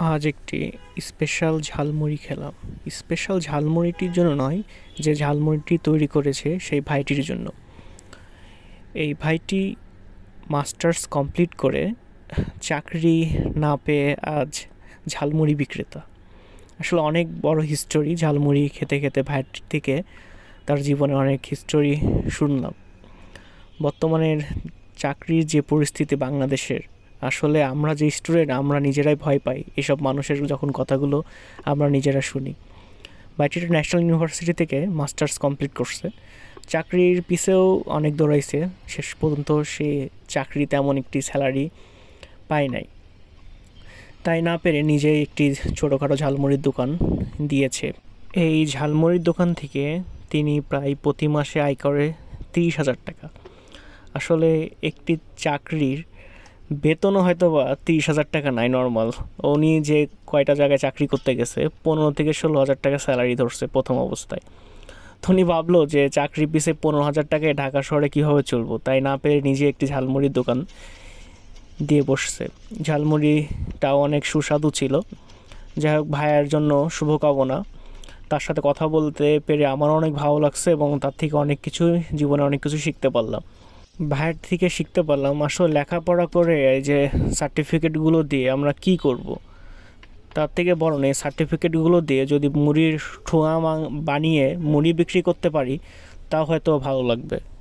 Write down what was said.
আজ একটি স্পেশাল ঝালমুড়ি খেলাম। স্পেশাল ঝালমুড়িটির জন্য নয়, যে ঝালমুড়িটি তৈরি করেছে সেই ভাইটির জন্য। এই ভাইটি মাস্টার্স কমপ্লিট করে চাকরি না পেয়ে আজ ঝালমুড়ি বিক্রেতা। আসলে অনেক বড় হিস্টোরি, ঝালমুড়ি খেতে খেতে ভাইটির থেকে তার জীবনে অনেক হিস্টোরি শুনলাম। বর্তমানের চাকরির যে পরিস্থিতি বাংলাদেশের, আসলে আমরা যে স্টুডেন্ট আমরা নিজেরাই ভয় পাই এসব মানুষের যখন কথাগুলো আমরা নিজেরা শুনি। ভাইটিটা ন্যাশনাল ইউনিভার্সিটি থেকে মাস্টার্স কমপ্লিট করছে, চাকরির পিছেও অনেক দৌড়াইছে, শেষ পর্যন্ত সে চাকরি তেমন একটি স্যালারি পায় নাই। তাই না পেরে নিজেই একটি ছোটোখাটো ঝালমুড়ির দোকান দিয়েছে। এই ঝালমুড়ির দোকান থেকে তিনি প্রায় প্রতি মাসে আয় করে 30,000 টাকা। আসলে একটি চাকরির বেতনও হয়তো বা 30,000 টাকা নাই নর্মাল। উনি যে কয়টা জায়গায় চাকরি করতে গেছে 15 থেকে 16,000 টাকা স্যালারি ধরছে প্রথম অবস্থায়। তো উনি ভাবলো যে চাকরি পিছে 15,000 টাকায় ঢাকা শহরে কীভাবে চলবো, তাই না পেরে নিজে একটি ঝালমুড়ির দোকান দিয়ে বসছে। ঝালমুড়িটাও অনেক সুস্বাদু ছিল। যাই হোক, ভাইয়ের জন্য শুভকামনা। তার সাথে কথা বলতে পেরে আমার অনেক ভালো লাগছে এবং তার থেকে অনেক কিছু জীবনে অনেক কিছু শিখতে পারলাম। ভাইয়ের থেকে শিখতে পারলাম আসলে লেখাপড়া করে এই যে সার্টিফিকেটগুলো দিয়ে আমরা কি করব। তার থেকে বরং এই সার্টিফিকেটগুলো দিয়ে যদি মুড়ির ঠোঙা বানিয়ে মুড়ি বিক্রি করতে পারি, তাও হয়তো ভালো লাগবে।